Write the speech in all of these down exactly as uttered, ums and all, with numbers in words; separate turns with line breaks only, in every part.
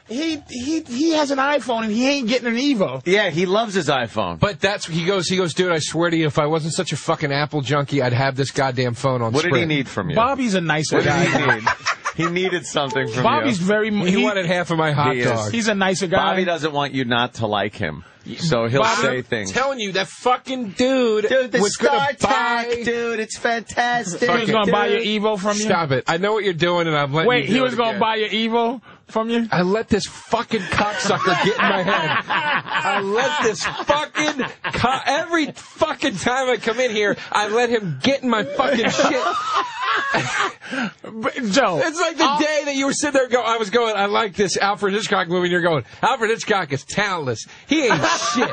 he he he has an iPhone and he ain't getting an Evo.
Yeah, he loves his iPhone.
But that's he goes. He goes, dude. I swear to you, if I wasn't such a fucking Apple junkie, I'd have this goddamn phone on.
What
Sprint.
did he need from you?
Bobby's a nicer
What did
guy.
he need? He needed something from
Bobby's
you.
very.
He,
He
wanted half of my hot
He
dog.
is.
He's a nicer guy.
Bobby doesn't want you not to like him, so he'll
Bobby,
say
I'm
things.
telling you, that fucking dude,
Dude, the
was gonna
StarTAC,
buy.
dude, it's fantastic.
He was gonna
dude.
buy your Evo from you.
Stop it! I know what you're doing, and I'm letting
Wait,
you do
he was
it
gonna
again.
buy your Evo from you.
I let this fucking cocksucker get in my head. I let this fucking co- every fucking time I come in here, I let him get in my fucking shit.
But, Joe,
It's like the
I'll-
day that you were sitting there. Go, I was going. I like this Alfred Hitchcock movie. And you're going. Alfred Hitchcock is talentless. He ain't shit.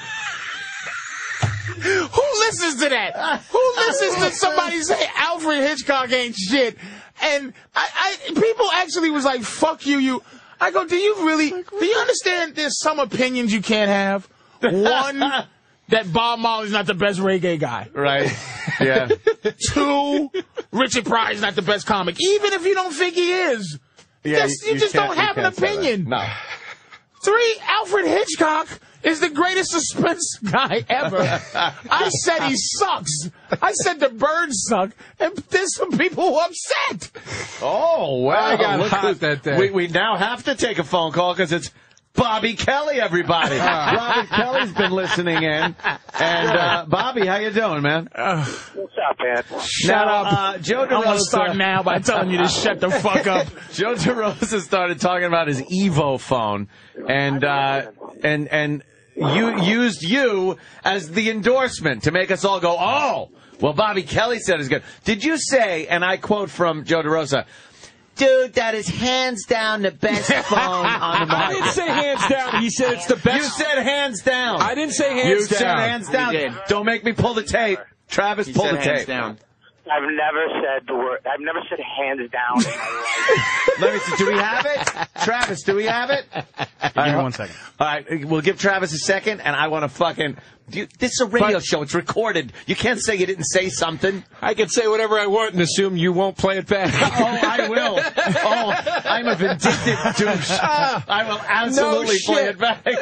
Who listens to that? Who listens to somebody say Alfred Hitchcock ain't shit? And I, I, people actually was like, "Fuck you, you." I go, "Do you really? Do you understand? There's some opinions you can't have. One, that Bob Marley's not the best reggae guy.
Right? Yeah.
Two, Richard Pryor's not the best comic, even if you don't think he is.
Yeah,
That's- you just
can't-
don't
you
have an
can't say that.
opinion.
No.
Three, Alfred Hitchcock is the greatest suspense guy ever. I said he sucks. I said the birds suck, and there's some people who are upset.
Oh, wow.
I got
Look
hot
who-
that day.
We, we now have to take a phone call because it's Bobby Kelly, everybody. Bobby Kelly's been listening in. And, uh, Bobby, how you doing, man?
What's up, man?
Shut
Now,
up.
uh, Joe
I'm going to start
DeRosa,
now by telling you to shut the fuck up.
Joe DeRosa started talking about his Evo phone. And, uh, and, and you used you as the endorsement to make us all go, oh, well, Bobby Kelly said it's good. Did you say, and I quote from Joe DeRosa, dude, that is hands down the best phone on the
I didn't
market.
say hands down. He said it's the best.
You said hands down.
I didn't say hands
You
down.
said hands down.
You did.
Don't make me pull the tape. Travis,
He
pull
said
the
hands
tape.
down.
I've never said the word. I've never said hands down in my life.
Let me see. Do we have it? Travis, do we have it?
Give me one second.
All right, we'll give Travis a second, and I want to fucking... Do you, this is a radio
But-
show. It's recorded. You can't say you didn't say something.
I can say whatever I want and assume you won't play it back.
Oh, I will. Oh, I'm a vindictive douche. I will absolutely
No
play
shit.
it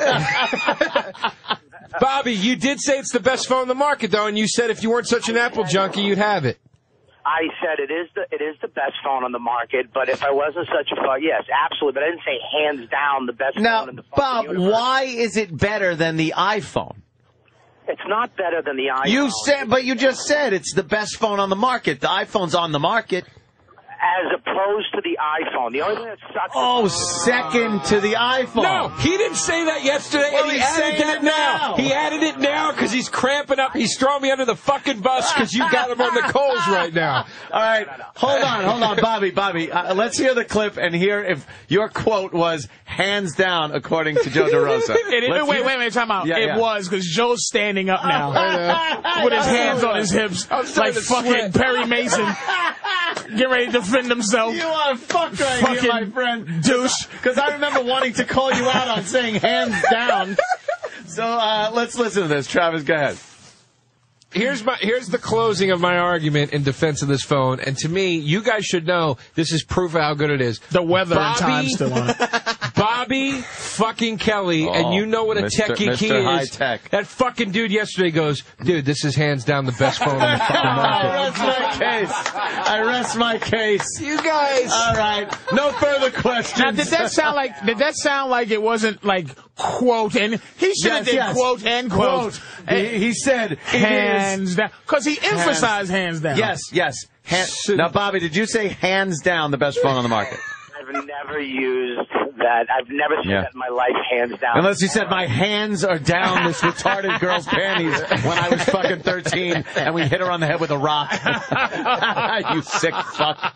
back.
Bobby, you did say it's the best phone on the market, though, and you said if you weren't such an Apple junkie, you'd have it.
I said it is the it is the best phone on the market, but if I wasn't such a fuck, yes, absolutely. But I didn't say hands down the best
Now,
phone in the fucking
Bob,
universe.
why is it better than the iPhone?
It's not better than the iPhone.
You said, but you just said it's the best phone on the market. The iPhone's on the market.
as opposed to the iPhone. The only thing that sucks.
Oh,
is
second to the iPhone.
No, he didn't say that yesterday,
Well,
and he
he's
added
saying
that
it
now.
now.
He added it now because he's cramping up. He's throwing me under the fucking bus because you got him on the coals right now.
All right, hold on, hold on, Bobby, Bobby. Uh, let's hear the clip and hear if your quote was hands down according to Joe DeRosa.
It,
Let's
wait,
hear-
wait, wait, time out.
Yeah,
it
yeah.
was, because Joe's standing up now with his hands on his hips
I'm starting
like
to
fucking
sweat.
Perry Mason. Get ready to defend himself.
You are fucked right
Fucking
here, my friend.
douche.
Because I remember wanting to call you out on saying hands down. So uh, let's listen to this. Travis, go ahead.
Here's my here's the closing of my argument in defense of this phone, and to me, you guys should know this is proof of how good it is.
The weather
Bobby-
and time still on.
Bobby fucking Kelly,
Oh,
and you know what a
Mister
techie
Mister
he is.
High Tech.
That fucking dude yesterday goes, dude, this is hands down the best phone on the fucking
I
market.
rest my case. I rest my case.
You guys.
All right. No further questions.
Now, did that sound like? Did that sound like it wasn't like quote and he should have
Yes,
did
yes.
quote and quote,
He, he said it
hands
is.
down because he emphasized hands down.
Yes, yes. Han- now, Bobby, did you say hands down the best phone on the market?
I've never used that. I've never said
Yeah.
that in my life, hands down.
Unless you said my hands are down this retarded girl's panties when I was fucking thirteen and we hit her on the head with a rock. You sick fuck.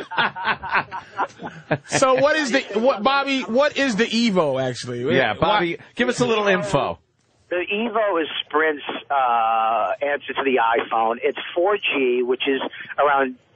So what is the what Bobby? What is the Evo actually?
Yeah, Bobby, give us a little info.
The Evo is Sprint's uh, answer to the iPhone. It's four G, which is around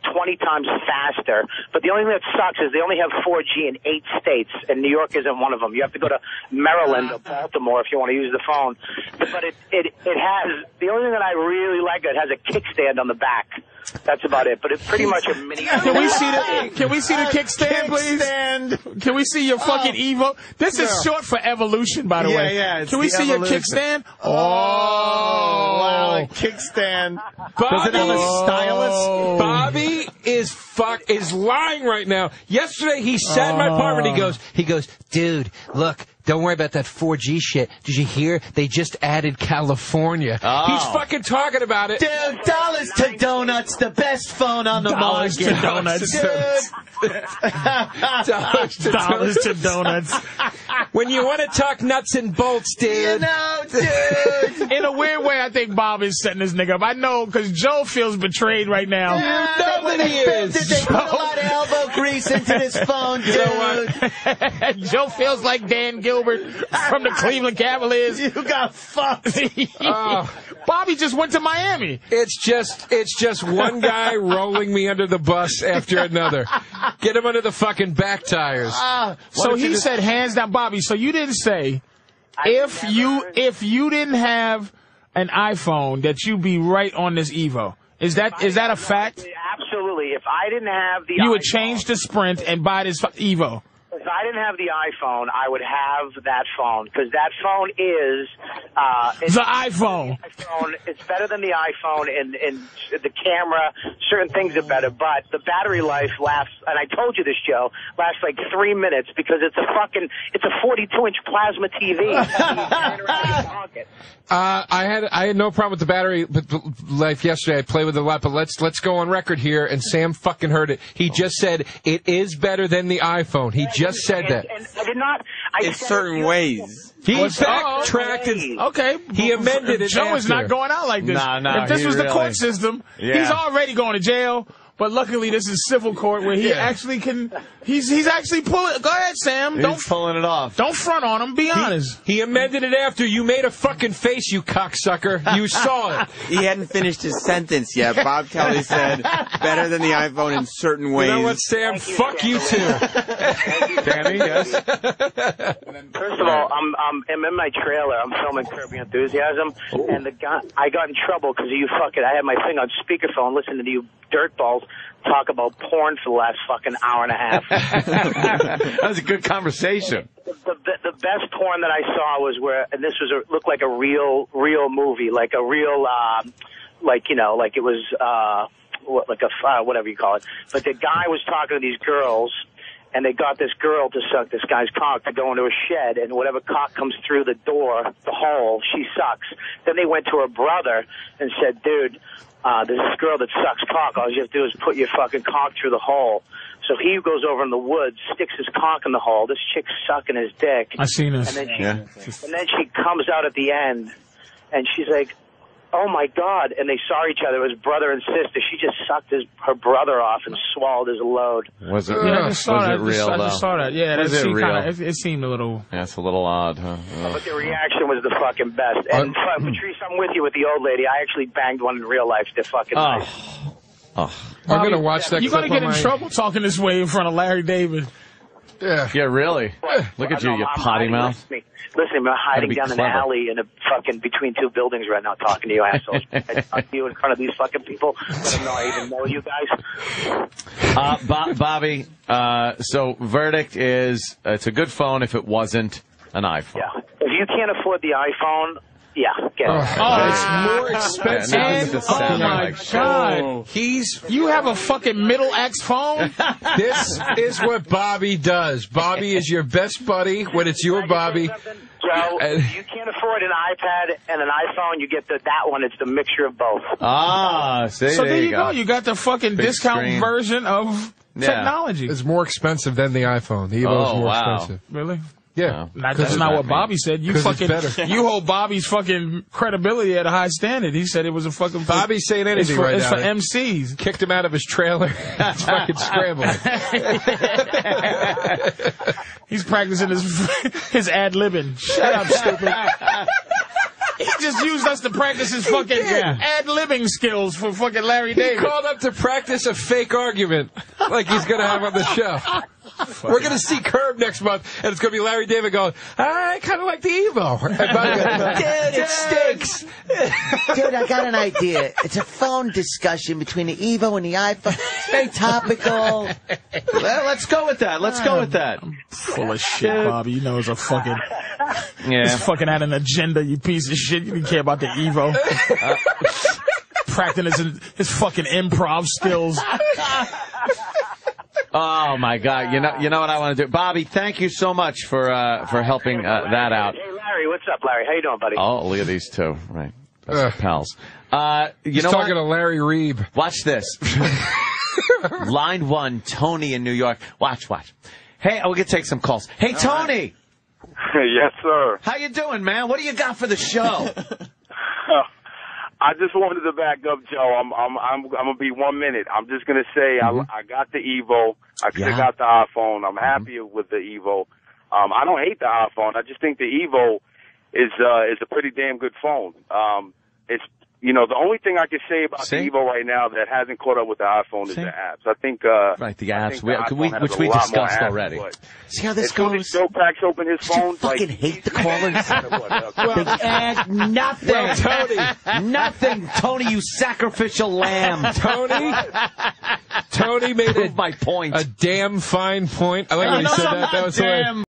twenty times faster. But the only thing that sucks is they only have four G in eight states, and New York isn't one of them. You have to go to Maryland or Baltimore if you want to use the phone. But it it it has the only thing that I really like. It has a kickstand on the back. That's about it. But it's pretty much a mini.
Can we see the Can we see the kickstand, please? Kickstand. Can we see your fucking Evo? This is
No.
short for evolution, by the
Yeah,
way.
yeah, it's
Can we
the
see
evolution.
your kickstand?
Oh, wow, a kickstand. Does it have a stylus?
Oh.
Bobby is fuck is lying right now. Yesterday he sat in my apartment. He goes, he goes, dude, look. Don't worry about that four G shit. Did you hear? They just added California.
Oh.
He's fucking talking about it.
Dude, dollars to donuts, the best phone on the
Dollars
market.
to donuts.
Dude.
Dollars to
Dollars to donuts.
When you want to talk nuts and bolts, dude.
You know, dude.
In a weird way, I think Bob is setting this nigga up. I know, because Joe feels betrayed right now.
You know what
he is.
Did they put a lot of elbow grease into this phone, dude?
Joe feels like Dan Gilbert from the Cleveland Cavaliers.
You got fucked.
Oh.
Bobby just went to Miami.
It's just, it's just one guy rolling me under the bus after another. Get him under the fucking back tires.
Ah, why
So
don't you
he
just-
said hands down, Bobby. So you didn't say if you if you didn't have an iPhone that you'd be right on this Evo. Is that is that a fact?
Absolutely. If I didn't have the
You would
iPhone-
change to Sprint and buy this Evo.
If I didn't have the iPhone, I would have that phone because that phone is uh, it's
The iPhone.
iPhone. It's better than the iPhone, and, and the camera. Certain things are better, but the battery life lasts. And I told you this, Joe, lasts like three minutes because it's a fucking it's a forty-two inch plasma T V.
Uh, I had I had no problem with the battery life yesterday. I played with it a lot, but let's let's go on record here. And Sam fucking heard it. He just said it is better than the iPhone. He just said that.
And, and I did not. I
In
said
certain
it-
ways.
He
What's-
backtracked and
Okay.
He amended it
Joe is
after.
not going out like this.
No, no,
if this
he
was the
really-
court system,
Yeah.
he's already going to jail. But luckily, this is civil court where he
Yeah.
actually can. He's he's actually pulling. Go ahead, Sam.
He's
Don't
pulling it off.
don't front on him. Be honest.
He amended it after. You made a fucking face, you cocksucker. You saw it.
He hadn't finished his sentence yet. Bob Kelly said, better than the iPhone in certain ways.
You know what, Sam?
Thank you,
Fuck
Sam.
you too.
Danny, yes.
First of all, I'm, I'm I'm in my trailer. I'm filming Curb Your Enthusiasm, and the guy I got in trouble because you fucking. I had my thing on speakerphone, listening to you dirtballs talk about porn for the last fucking hour and a half.
That was a good conversation.
the, the the best porn that I saw was where, and this was a, looked like a real real movie, like a real, um, like you know, like it was uh, what, like a uh, whatever you call it. But the guy was talking to these girls. And they got this girl to suck this guy's cock to go into a shed, and whatever cock comes through the door, the hole, she sucks. Then they went to her brother and said, dude, uh, there's this girl that sucks cock. All you have to do is put your fucking cock through the hole. So he goes over in the woods, sticks his cock in the hole. This chick's sucking his dick.
I seen this.
And then she,
Yeah.
and then she comes out at the end, and she's like, oh, my God. And they saw each other as brother and sister. She just sucked his, her brother off and swallowed his load.
Was it?
Yeah, I just saw
was
that.
it real
I
though?
just saw that. Yeah,
Was
that
it
seemed
real?
kinda, it, it seemed a little.
Yeah, it's a little odd, huh? Ugh.
But the reaction was the fucking best. And uh, Patrice, I'm with you with the old lady. I actually banged one in real life. They're fucking nice.
Oh. Oh.
I'm going to watch that
You're
clip
gonna get
on
in
my...
trouble talking this way in front of Larry David.
Yeah.
Yeah, really. Look at you,
I'm-
you
I'm
potty
hiding-
mouth.
Listen, listen, I'm hiding
be
down in
clever.
an alley in a fucking between two buildings right now talking to you assholes. I talk to you in front of these fucking people. I don't know I even know you guys.
Uh, Bo- Bobby, uh, so verdict is uh, it's a good phone if it wasn't an iPhone.
Yeah. If you can't afford the iPhone, yeah, get it.
Oh, it's more expensive
Yeah,
than
and-
the
oh
fucking
my
iPhone.
God.
He's
You have a fucking middle X phone?
This is what Bobby does. Bobby is your best buddy when it's your Bobby.
Joe,
And-
if you can't afford an iPad and an iPhone, you get the that one. It's the mixture of both.
Ah, see,
So
there,
there
you go.
You got the fucking
Big
discount
screen.
version of
Yeah.
technology.
It's more expensive than the iPhone. The Evo
Oh,
is more
wow.
expensive.
Really?
Yeah.
Not,
'Cause
that's
of
not
that,
what
man.
Bobby said. You
'Cause it's
fucking,
better.
you hold Bobby's fucking credibility at a high standard. He said it was a fucking.
Bobby's saying
it's
anything
for,
right
It's
now.
for M Cs.
Kicked him out of his trailer. He's fucking scrambling.
He's practicing his his ad libbing. Shut up, stupid. He just used us to practice his fucking
Yeah.
ad-libbing skills for fucking Larry
He
David.
called up to practice a fake argument like he's going to have on the show. We're going to see Curb next month, and it's going to be Larry David going, I kind of like the Evo. And Bobby goes, dude, it stinks.
Dude, I got an idea. It's a phone discussion between the Evo and the iPhone. It's very topical.
Well, let's go with that. Let's go with that.
Full of shit, Bobby. You know it's a fucking...
Yeah.
This fucking had an agenda, you piece of shit. You didn't care about the Evo. Uh, practicing his, his fucking improv skills.
Oh my God! You know, you know what I want to do, Bobby. Thank you so much for uh, for helping uh, that out.
Hey, Larry, what's up, Larry? How you doing, buddy?
Oh, look at these two, right? Best
Ugh.
pals. Uh, you
He's
know
talking
what?
to Larry Reeb.
Watch this. Line one, Tony in New York. Watch, watch. Hey, we're gonna take some calls. Hey, Tony.
Yes, sir.
How you doing, man? What do you got for the show?
I just wanted to back up, Joe. I'm I'm I'm I'm gonna be one minute. I'm just gonna say mm-hmm. I I got the Evo. I could have
Yeah.
got the iPhone. I'm happy mm-hmm. with the Evo. Um, I don't hate the iPhone. I just think the Evo is uh is a pretty damn good phone. Um, it's you know the only thing I can say about
See?
the Evo right now that hasn't caught up with the iPhone is
See?
the apps. I think uh
Right, the
I
apps,
think
we-
the
we-
iPhone has
which
a
we
lot more
discussed
apps,
already.
but
See how this
as soon as
goes?
Joe cracks open his
Did you
phone,
fucking
like
hate the callers?
well,
They add nothing.
Well, Tony.
Nothing, Tony. You sacrificial lamb.
Tony, Tony made a,
Prove my point.
a damn fine point. I like when he said that. That was hilarious.
Damn.